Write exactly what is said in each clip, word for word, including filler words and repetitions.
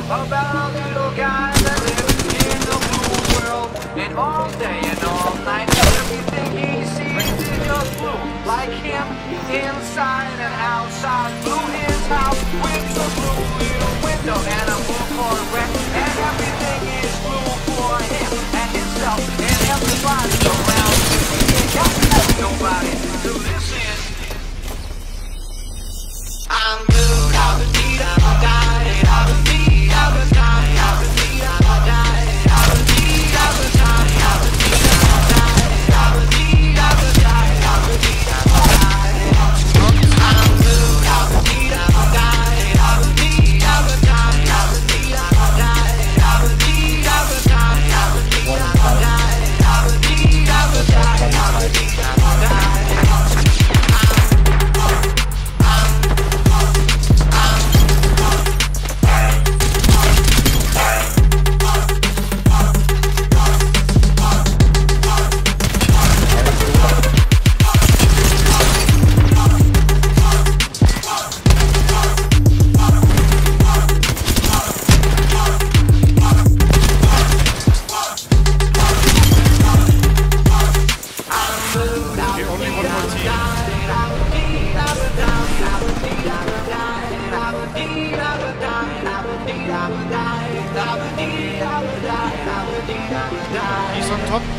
about a little guy that lives in the blue world. And all day and all night, everything he sees is just blue. Like him, inside and outside. Blue his house with the blue little window and a blue Corvette. And everything is blue for him and himself and everybody around. He ain't got nobody to listen. I'm blue, I've been beat, I've been died, I've been beat, I've been died, I've been beat, I've been died, I've been beat, I've been died, I've been beat, I've been died, I've been beat, I've been died, I've been beat, I've been died. I'm blue, I've been beat, I've been died, I've been beat, I've been died, I've been beat, I've been died, I've been beat, I've been died, I've been beat, I've been died, I've been beat, I've been died, I've been beat, I've been died. He's on top.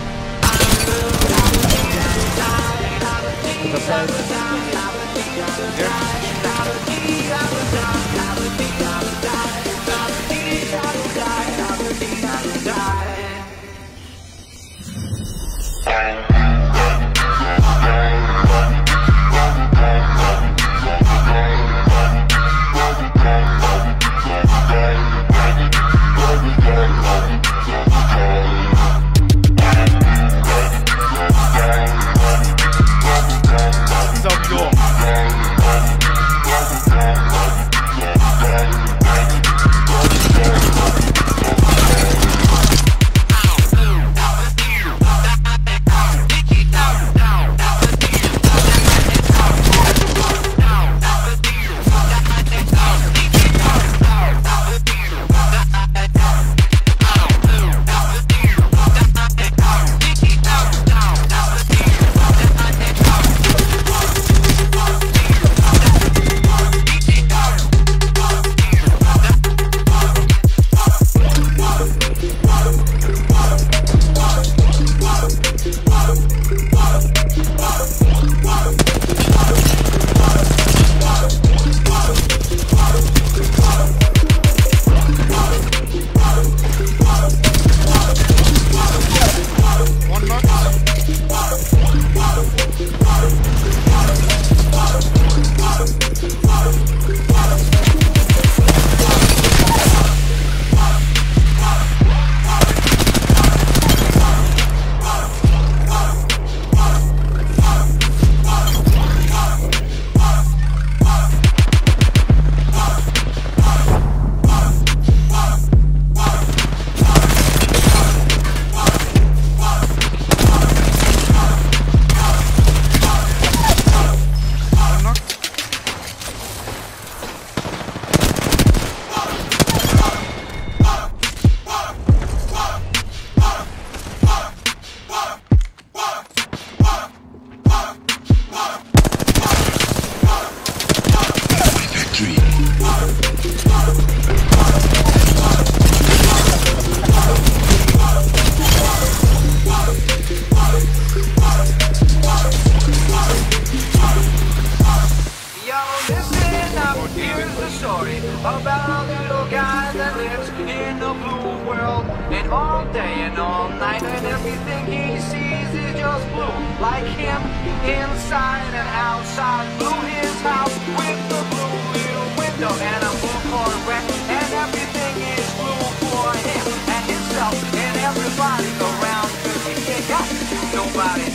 About a little guy that lives in the blue world. And all day and all night, and everything he sees is just blue. Like him, inside and outside. Blue his house with the blue little window and a blue Corvette. And everything is blue for him and himself and everybody around. 'Cause he ain't got nobody